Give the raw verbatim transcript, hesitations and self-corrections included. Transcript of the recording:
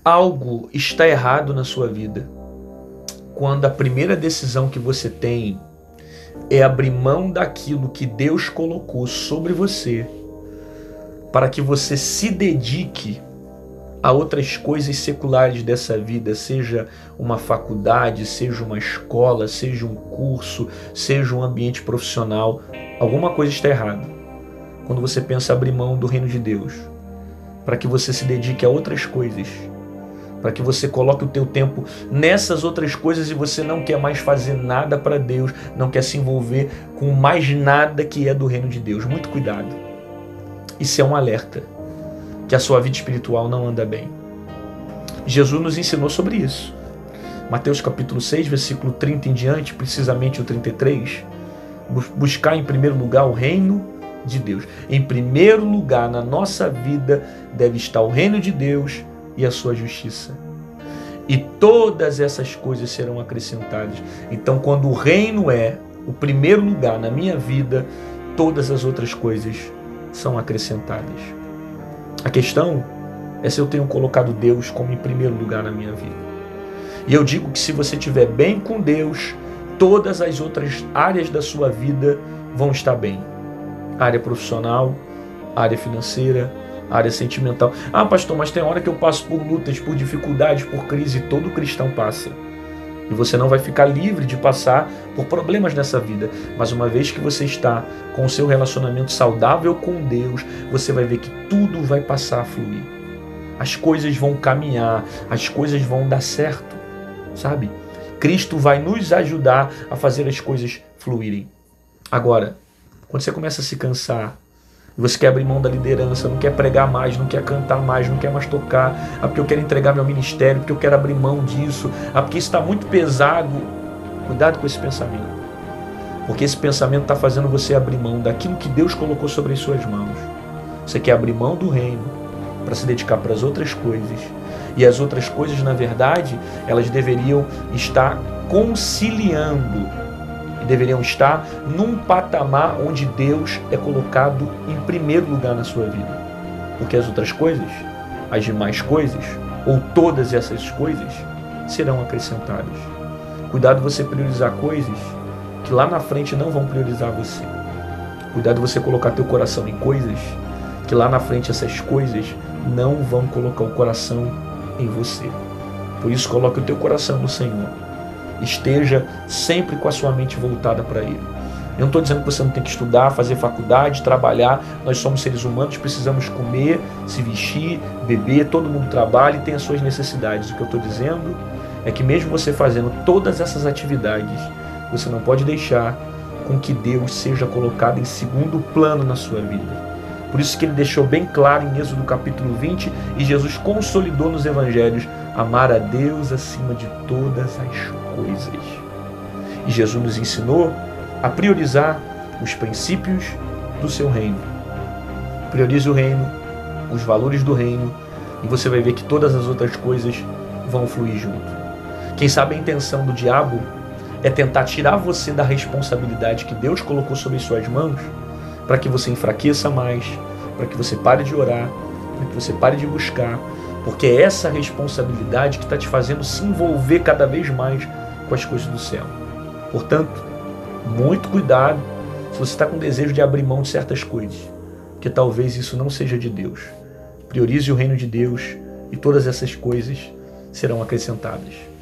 Algo está errado na sua vida quando a primeira decisão que você tem é abrir mão daquilo que Deus colocou sobre você para que você se dedique a outras coisas seculares dessa vida, seja uma faculdade, seja uma escola, seja um curso, seja um ambiente profissional. Alguma coisa está errada quando você pensa abrir mão do reino de Deus para que você se dedique a outras coisas, para que você coloque o teu tempo nessas outras coisas e você não quer mais fazer nada para Deus, não quer se envolver com mais nada que é do reino de Deus. Muito cuidado. Isso é um alerta que a sua vida espiritual não anda bem. Jesus nos ensinou sobre isso. Mateus capítulo seis, versículo trinta em diante, precisamente o trinta e três, buscar em primeiro lugar o reino de Deus. Em primeiro lugar na nossa vida deve estar o reino de Deus e a sua justiça. E todas essas coisas serão acrescentadas. Então, quando o reino é o primeiro lugar na minha vida, todas as outras coisas são acrescentadas. A questão é se eu tenho colocado Deus como em primeiro lugar na minha vida. E eu digo que se você estiver bem com Deus, todas as outras áreas da sua vida vão estar bem. Área profissional, área financeira, área sentimental. Ah, pastor, mas tem hora que eu passo por lutas, por dificuldades, por crise. Todo cristão passa. E você não vai ficar livre de passar por problemas nessa vida. Mas uma vez que você está com o seu relacionamento saudável com Deus, você vai ver que tudo vai passar a fluir. As coisas vão caminhar, as coisas vão dar certo, sabe? Cristo vai nos ajudar a fazer as coisas fluírem. Agora, quando você começa a se cansar, você quer abrir mão da liderança, não quer pregar mais, não quer cantar mais, não quer mais tocar, ah, porque eu quero entregar meu ministério, porque eu quero abrir mão disso, ah, porque isso está muito pesado. Cuidado com esse pensamento, porque esse pensamento está fazendo você abrir mão daquilo que Deus colocou sobre as suas mãos. Você quer abrir mão do reino para se dedicar para as outras coisas, e as outras coisas, na verdade, elas deveriam estar conciliando, deveriam estar num patamar onde Deus é colocado em primeiro lugar na sua vida. Porque as outras coisas, as demais coisas, ou todas essas coisas, serão acrescentadas. Cuidado você priorizar coisas que lá na frente não vão priorizar você. Cuidado você colocar teu coração em coisas que lá na frente essas coisas não vão colocar o coração em você. Por isso, coloque o teu coração no Senhor. Esteja sempre com a sua mente voltada para Ele. Eu não estou dizendo que você não tem que estudar, fazer faculdade, trabalhar. Nós somos seres humanos, precisamos comer, se vestir, beber, todo mundo trabalha e tem as suas necessidades. O que eu estou dizendo é que mesmo você fazendo todas essas atividades, você não pode deixar com que Deus seja colocado em segundo plano na sua vida. Por isso que Ele deixou bem claro em Êxodo capítulo vinte, e Jesus consolidou nos evangelhos: amar a Deus acima de todas as coisas. E Jesus nos ensinou a priorizar os princípios do seu reino. Priorize o reino, os valores do reino, e você vai ver que todas as outras coisas vão fluir junto. Quem sabe a intenção do diabo é tentar tirar você da responsabilidade que Deus colocou sobre as suas mãos, para que você enfraqueça mais, para que você pare de orar, para que você pare de buscar, porque é essa responsabilidade que está te fazendo se envolver cada vez mais com as coisas do céu. Portanto, muito cuidado se você está com desejo de abrir mão de certas coisas, porque talvez isso não seja de Deus. Priorize o reino de Deus e todas essas coisas serão acrescentadas.